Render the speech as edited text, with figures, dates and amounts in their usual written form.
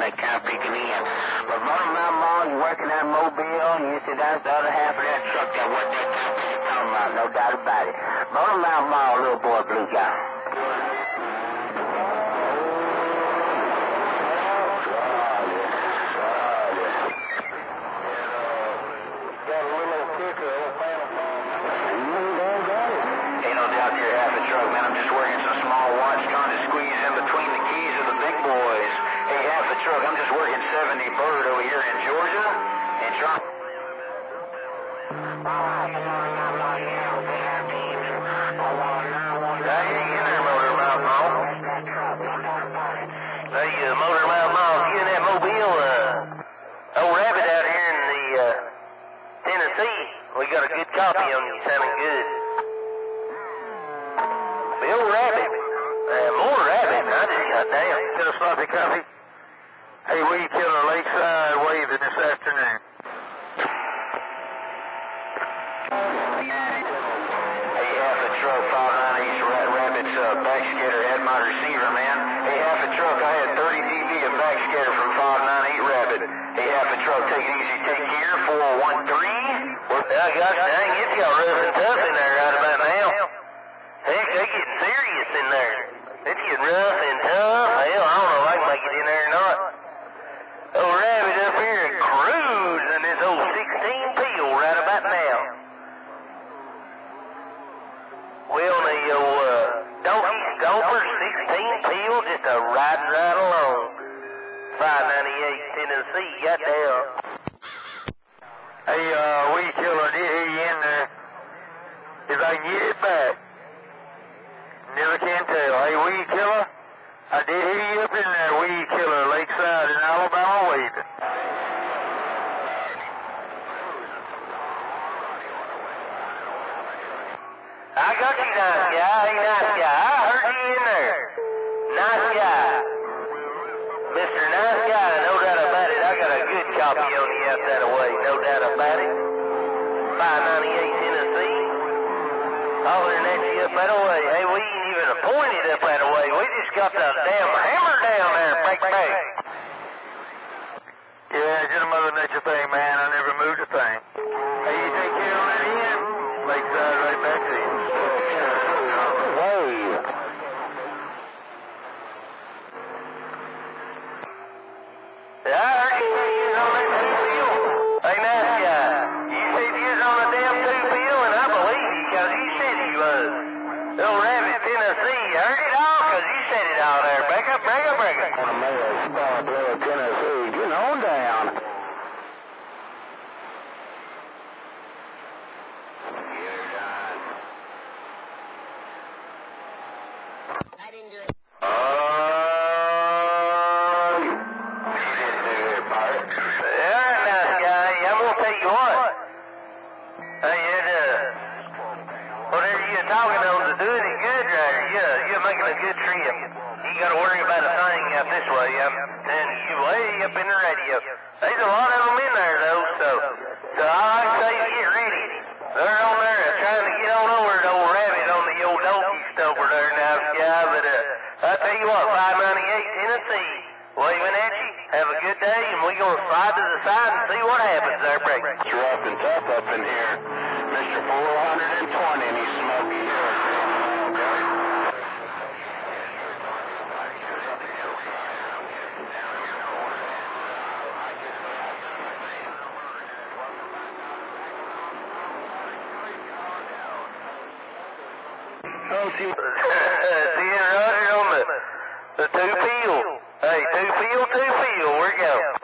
that kind of picking in. But Motor Mount Mall, you working that Mobile, and you said that's the other half of that truck that what that company's talking about, no doubt about it. Motor Mount Mall, Little Boy Blue guy. I'm just working 70 bird over here in Georgia and trying. How you in there, Motor Mount Mall? Hey, Motor Mount Mall, you in that Mobile, old rabbit out here in the, Tennessee. We got a good copy on you, sounding good. The old rabbit. More rabbit. I just got down. Get a sloppy copy. Hey, weed killer Lakeside waving this afternoon. Hey, half a truck, 598 East Rabbits, backskater had my receiver, man. Hey, half a truck, I had 30 dB of backskater from 598 Rabbit. Hey, half a truck, take it easy, take care, 413. Well, gosh dang, it's got rough and tough in there right about now. Heck, they getting serious in there. It's getting rough and tough. Hell, I don't know if I can make it in there or not. Old rabbit up here cruising this old 16 peel right about now. We on the old Donkey Stomper 16 peel, just a riding right along. 598 Tennessee, goddamn. Hey, weed killer, I did hear you in there. If I can get it back. Never can tell. Hey, weed killer. I did hear you up in there, weed killer, Lakeside in Alabama waving. I got you, nice guy. Hey, nice guy. I heard you in there. Nice guy. Mr. Nice Guy, no doubt about it. I got a good copy on you out that way, no doubt about it. 598 Tennessee. Hollering at you up that way. Hey, we ain't even appointed up that way. We just got the damn hammer down there, bang, bang. Yeah, just a Mother Nature thing, man. I never moved a thing. Hey, you take care of that in? Lakeside right back to you. Wave. Yeah, I heard you say you was on that 2-wheel. Hey, nice guy. You said you was on a damn 2-wheel, and I believe you, because you said you was. Little Rabbit, Tennessee. You heard it all, because you said it all there. Break up, break up, break up. SparkPlug, Tennessee. Get on down. I didn't do it. Talking on to doing it good right here. You're making a good trip. You got to worry about a thing out this way. I'm telling you, way up in the radio. There's a lot of them in there, though, so I like to say get ready. They're on there trying to get on over to old rabbit on the old donkey stomper there now, guy. But I tell you what, 598 Tennessee, waving at you. Have a good day, and we're going to slide to the side and see what happens there, break. It's rough and tough up in here. Mr. 420, and he's smoking. Seeing Roger on the 2-peel. Hey, 2-peel, 2-peel, where you go?